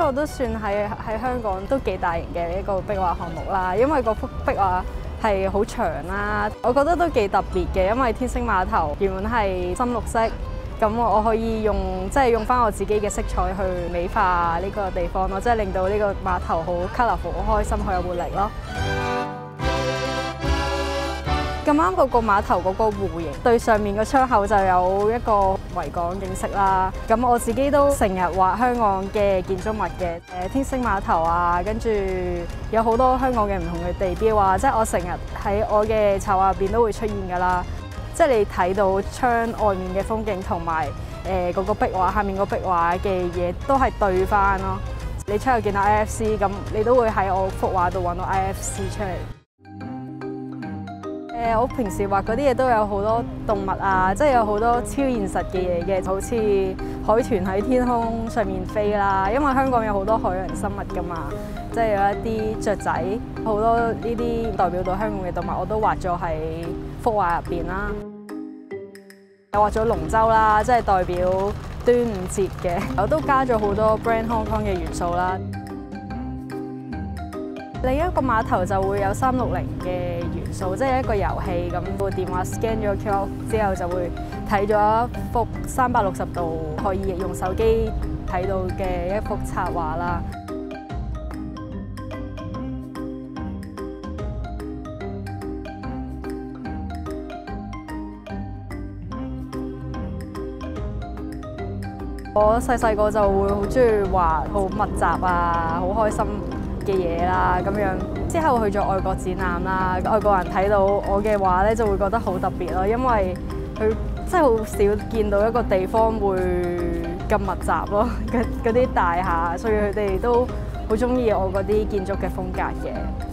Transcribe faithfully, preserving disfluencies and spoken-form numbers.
個都算係喺香港都幾大型嘅一個壁畫項目啦，因為嗰幅壁畫係好長啦，我覺得都幾特別嘅，因為天星碼頭原本係深綠色，咁我可以用即係用返我自己嘅色彩去美化呢個地方咯，即係令到呢個碼頭好 colourful、好開心、好有活力咯。咁啱嗰個碼頭嗰個弧形對上面個窗口就有一個維港景色啦。咁我自己都成日畫香港嘅建築物嘅，誒天星碼頭啊，跟住有好多香港嘅唔同嘅地標啊，即係我成日喺我嘅插畫入邊都會出現㗎啦。即係你睇到窗外面嘅風景同埋誒嗰個壁畫下面個壁畫嘅嘢都係對翻咯。你出去見到 I F C， 咁你都會喺我幅畫度揾到 I F C 出嚟。誒，我平時畫嗰啲嘢都有好多動物啊，即係有好多超現實嘅嘢嘅，好似海豚喺天空上面飛啦。因為香港有好多海洋生物㗎嘛，即係有一啲雀仔，好多呢啲代表到香港嘅動物，我都畫咗喺幅畫入邊啦。又畫咗龍舟啦，即係代表端午節嘅，我都加咗好多 Brand Hong Kong 嘅元素啦。另一個碼頭就會有三六零嘅元素，即係一個遊戲咁，部電話 scan 咗 Q R 之後就會睇咗一幅三百六十度可以用手機睇到嘅一幅插畫啦。我細細個就會好中意畫好密集啊，好開心嘅嘢啦，咁樣之後去咗外國展覽啦，外國人睇到我嘅畫咧就會覺得好特別咯，因為佢真係好少見到一個地方會咁密集咯，嗰啲大廈，所以佢哋都好中意我嗰啲建築嘅風格嘅。